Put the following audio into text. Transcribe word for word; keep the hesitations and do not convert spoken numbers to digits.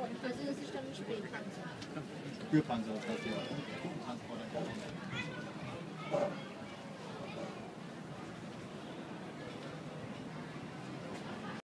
Also das ist dann ein Spätpanzer. Spürpanzer, das heißt ja. Transporter.